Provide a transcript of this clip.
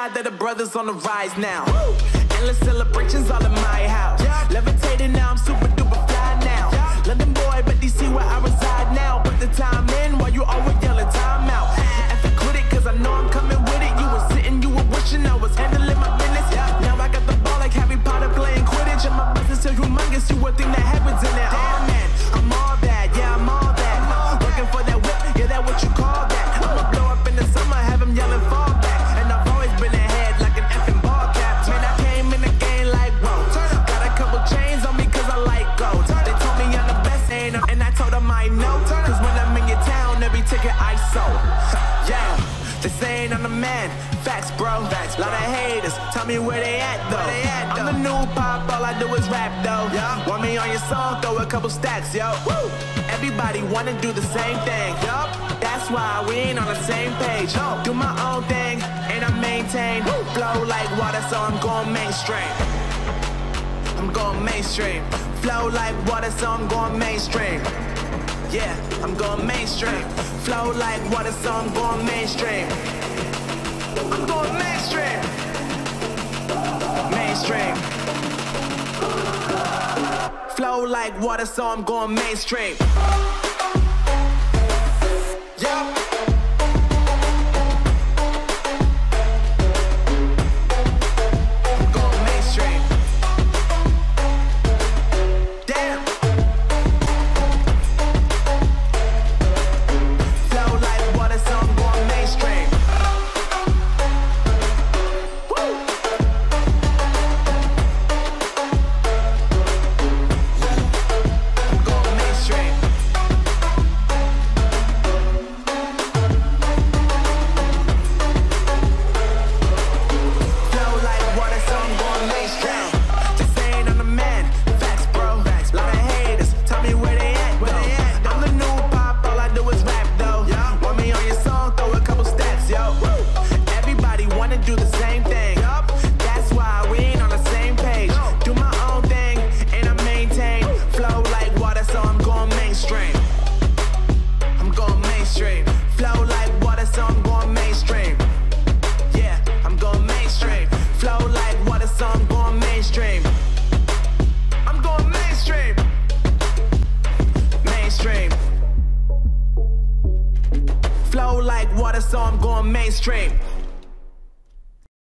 glad that the brothers on the rise now. Endless celebrations all in my house. Levitating now, I'm super duper fly now. London boy, but DC where I reside now. Put the time in while you always yelling time out. If you quit it, cause I know I'm coming with it. You were sitting, you were wishing I was handling my business. Now I got the ball like Harry Potter playing Quidditch. And my business is humongous, you would think that heaven's in it. Oh man, I'm all that, yeah, I'm all that. Working for that whip, yeah, that what you call that. I'ma blow up in the summer, have him yelling fall back. And I've always been ahead like an effing ball cap. Man, I came in the game like, whoa. Got a couple chains on me cause I like gold. They told me I'm the best, ain't I? And I told them I know. Cause when I'm in your town, every ticket I sold. Yeah, they saying I'm the man. Facts, bro. Facts, lot of haters. Tell me where they at, though. I'm the new pop, all I do is rap, though. Want me on your song, throw a couple stacks, yo. Woo! Everybody wanna do the same thing, yup. That's why we ain't on the same page. Do my own thing, and I maintain. Flow like water, so I'm going mainstream. I'm going mainstream. Flow like water, so I'm going mainstream. Yeah, I'm going mainstream. Flow like water, so I'm going mainstream. I'm going mainstream. Mainstream. Flow like water, so I'm going mainstream. Yup. I'm going mainstream. Damn. Flow like water, so I'm going mainstream. Flow like water, so I'm going mainstream.